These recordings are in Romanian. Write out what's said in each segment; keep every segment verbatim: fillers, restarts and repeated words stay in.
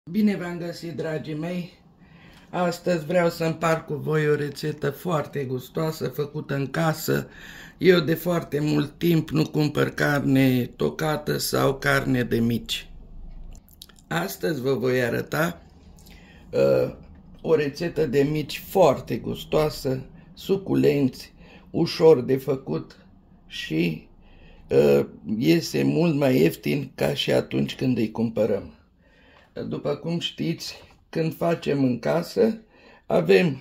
Bine v-am găsit, dragii mei! Astăzi vreau să împart cu voi o rețetă foarte gustoasă, făcută în casă. Eu de foarte mult timp nu cumpăr carne tocată sau carne de mici. Astăzi vă voi arăta uh, o rețetă de mici foarte gustoasă, suculenți, ușor de făcut și uh, iese mult mai ieftin ca și atunci când îi cumpărăm. După cum știți, când facem în casă, avem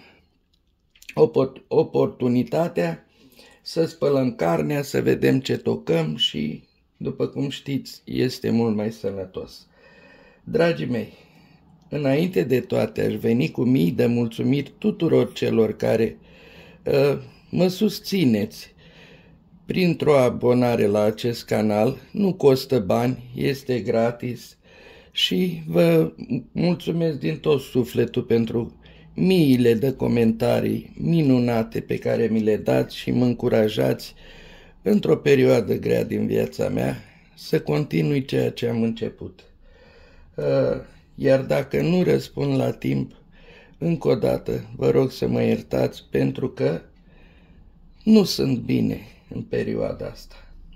oportunitatea să spălăm carnea, să vedem ce tocăm și, după cum știți, este mult mai sănătos. Dragii mei, înainte de toate aș veni cu mii de mulțumiri tuturor celor care uh, mă susțineți printr-o abonare la acest canal. Nu costă bani, este gratis. Și vă mulțumesc din tot sufletul pentru miile de comentarii minunate pe care mi le dați și mă încurajați într-o perioadă grea din viața mea să continui ceea ce am început. Iar dacă nu răspund la timp, încă o dată vă rog să mă iertați pentru că nu sunt bine în perioada asta.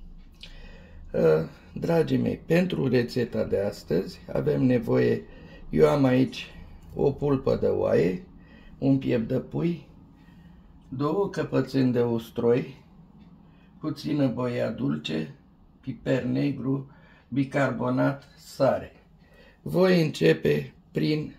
Dragii mei, pentru rețeta de astăzi avem nevoie, eu am aici o pulpă de oaie, un piept de pui, două căpățâni de usturoi, puțină boia dulce, piper negru, bicarbonat, sare. Voi începe prin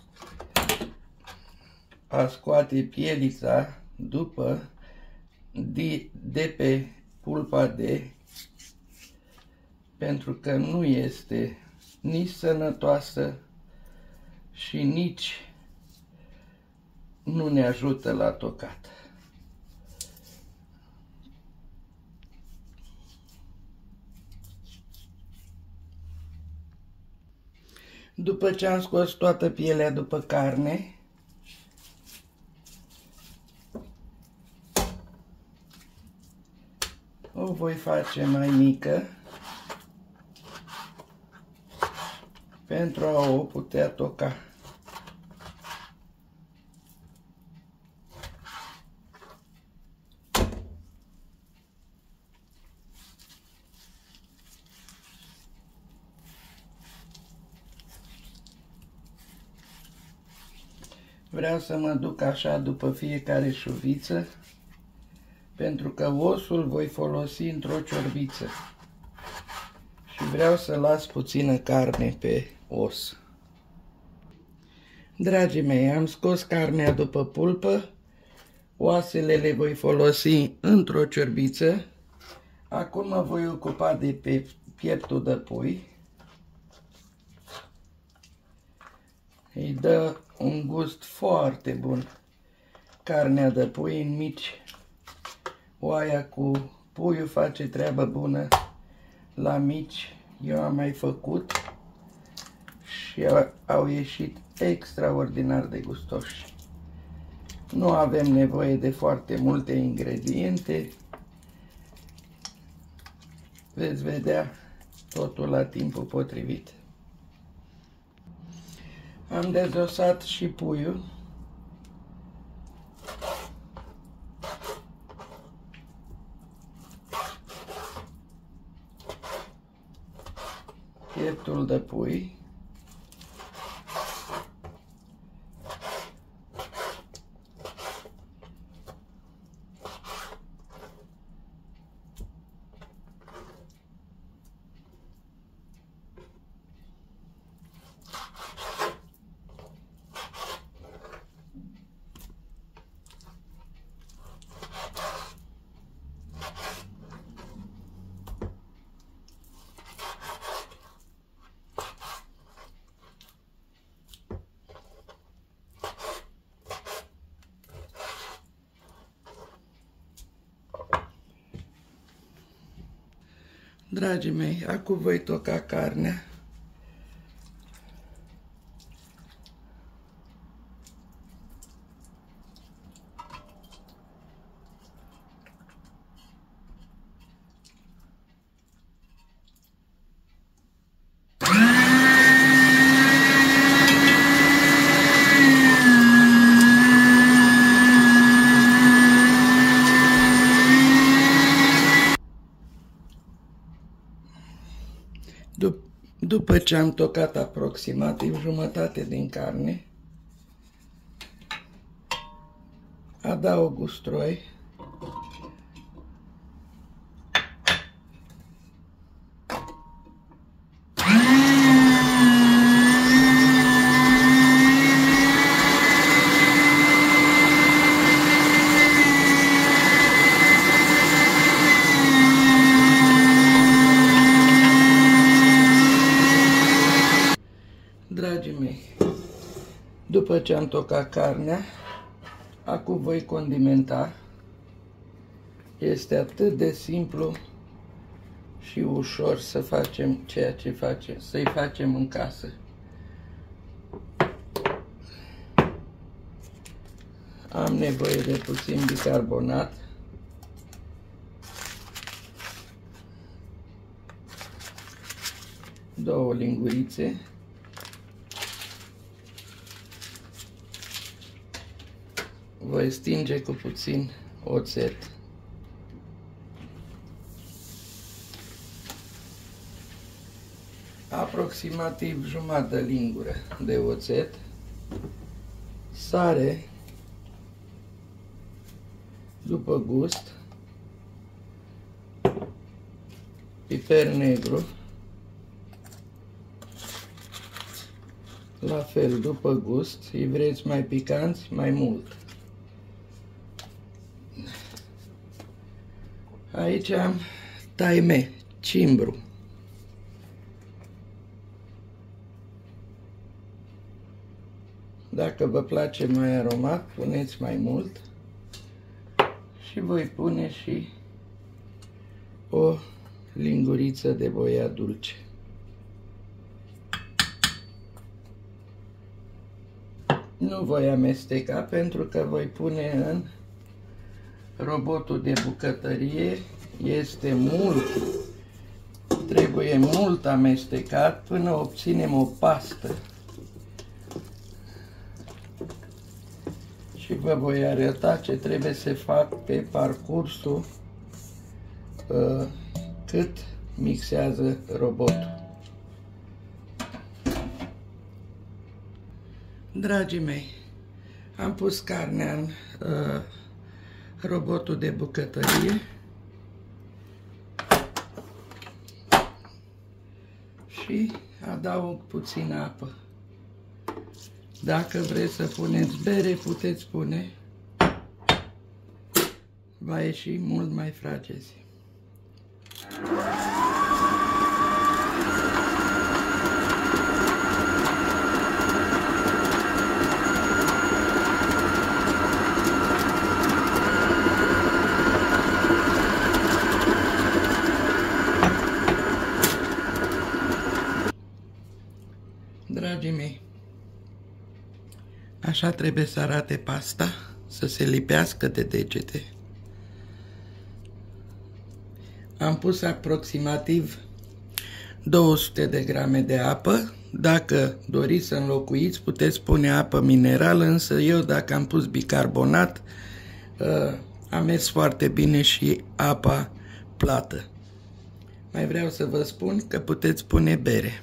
a scoate pielița după de, de pe pulpa de, pentru că nu este nici sănătoasă și nici nu ne ajută la tocat. După ce am scos toată pielea după carne, o voi face mai mică pentru a o putea toca. Vreau să mă duc așa după fiecare șuviță, pentru că osul voi folosi într-o ciorbiță. Și vreau să las puțină carne pe os. Dragii mei, am scos carnea după pulpă, oasele le voi folosi într-o ciorbiță. Acum mă voi ocupa de pe pieptul de pui. Îi dă un gust foarte bun carnea de pui în mici. Oaia cu puiul face treabă bună la mici. Eu am mai făcut și au ieșit extraordinar de gustoși. Nu avem nevoie de foarte multe ingrediente. Veți vedea totul la timpul potrivit. Am dezosat și puiul. Pieptul de pui. Dragii mei, acum voi toca carnea. După ce am tocat aproximativ jumătate din carne, adaug usturoi, dragii mei, după ce am tocat carnea, acum voi condimenta. Este atât de simplu și ușor să facem ceea ce facem, să-i facem în casă. Am nevoie de puțin bicarbonat. Două lingurițe. Voi stinge cu puțin oțet. Aproximativ jumătate de lingură de oțet. Sare după gust. Piper negru. La fel, după gust. Îi vreți mai picanți, mai mult. Aici am taime, cimbru. Dacă vă place mai aromat, puneți mai mult. Și voi pune și o linguriță de boia dulce. Nu voi amesteca pentru că voi pune în robotul de bucătărie. Este mult, trebuie mult amestecat până obținem o pastă. Și vă voi arăta ce trebuie să fac pe parcursul uh, cât mixează robotul. Dragii mei, am pus carnea în uh, robotul de bucătărie și adaug puțin apă. Dacă vreți să puneți bere, puteți pune. Va ieși mult mai fragezi. Dragii mei, așa trebuie să arate pasta, să se lipească de degete. Am pus aproximativ două sute de grame de apă. Dacă doriți să înlocuiți, puteți pune apă minerală, însă eu, dacă am pus bicarbonat, a mers foarte bine și apa plată. Mai vreau să vă spun că puteți pune bere.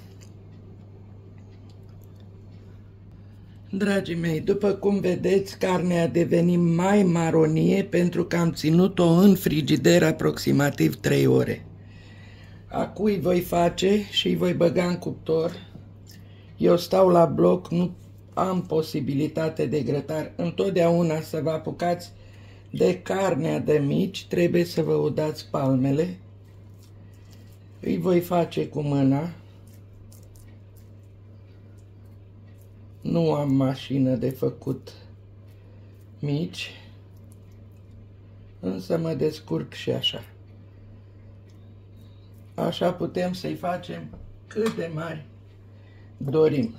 Dragii mei, după cum vedeți, carnea a devenit mai maronie pentru că am ținut-o în frigider aproximativ trei ore. Acum îi voi face și îi voi băga în cuptor. Eu stau la bloc, nu am posibilitate de grătar. Întotdeauna să vă apucați de carnea de mici, trebuie să vă udați palmele. Îi voi face cu mâna. Nu am mașină de făcut mici, însă mă descurc și așa. Așa putem să-i facem cât de mari dorim.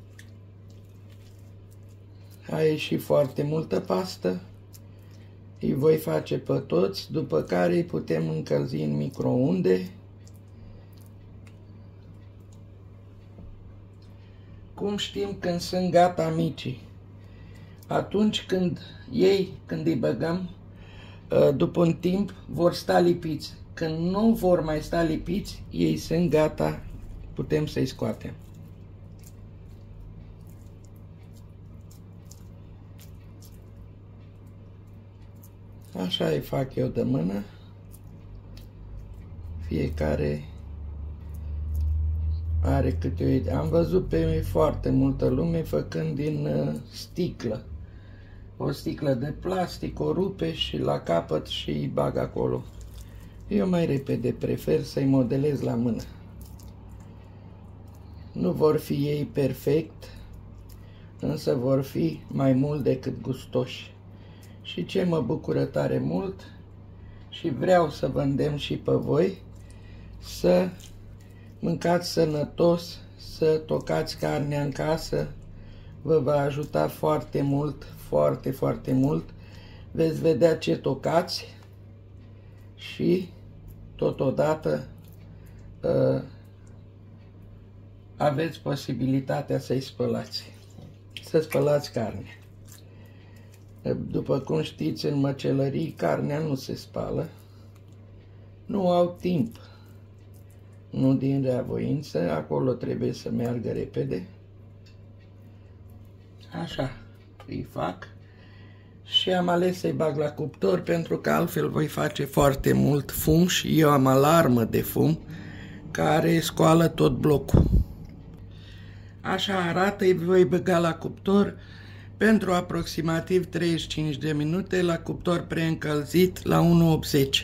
A ieșit foarte multă pastă. Îi voi face pe toți, după care îi putem încălzi în microunde. Cum știm când sunt gata micii? Atunci când ei, când îi băgăm, după un timp vor sta lipiți. Când nu vor mai sta lipiți, ei sunt gata putem să-i scoatem. Așa îi fac eu de mână. Fiecare are câte o idee. Am văzut pe foarte multă lume făcând din uh, sticlă. O sticlă de plastic, o rupe și la capăt și îi bag acolo. Eu mai repede prefer să-i modelez la mână. Nu vor fi ei perfect, însă vor fi mai mult decât gustoși. Și ce mă bucură tare mult și vreau să vă îndemn și pe voi să mâncați sănătos, să tocați carnea în casă, vă va ajuta foarte mult, foarte, foarte mult. Veți vedea ce tocați și totodată uh, aveți posibilitatea să-i spălați, să spălați carne. După cum știți, în măcelării carnea nu se spală, nu au timp, nu din reavoință, acolo trebuie să meargă repede. Așa îi fac și am ales să-i bag la cuptor pentru că altfel voi face foarte mult fum și eu am alarmă de fum care scoală tot blocul. Așa arată, îi voi băga la cuptor pentru aproximativ treizeci și cinci de minute la cuptor preîncălzit la unu optzeci.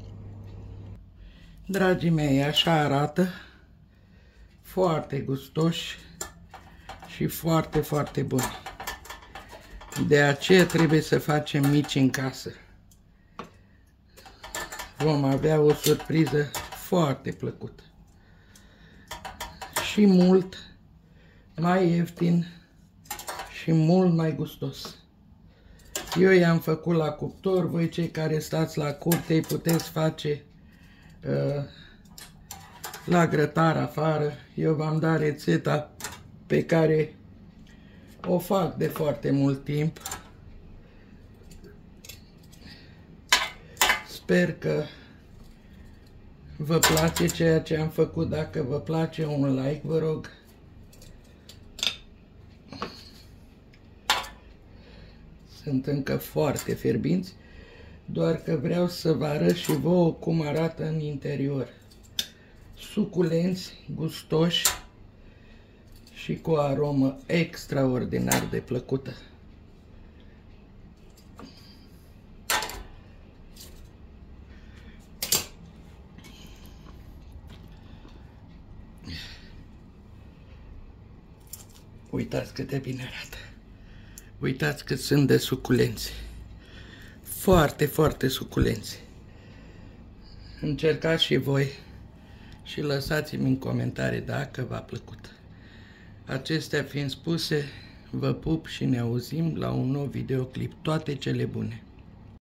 Dragii mei, așa arată, foarte gustoși și foarte, foarte buni. De aceea trebuie să facem mici în casă. Vom avea o surpriză foarte plăcută și mult mai ieftin și mult mai gustos. Eu i-am făcut la cuptor, voi cei care stați la curte îi puteți face uh, la grătar afară. Eu v-am dat rețeta pe care o fac de foarte mult timp. Sper că vă place ceea ce am făcut. Dacă vă place, un like, vă rog. Sunt încă foarte fierbinți, doar că vreau să vă arăt și vouă cum arată în interior. Suculenți, gustoși și cu o aromă extraordinar de plăcută. Uitați cât de bine arată. Uitați cât sunt de suculenți. Foarte, foarte suculenți. Încercați și voi și lăsați-mi în comentarii dacă v-a plăcut. Acestea fiind spuse, vă pup și ne auzim la un nou videoclip. Toate cele bune!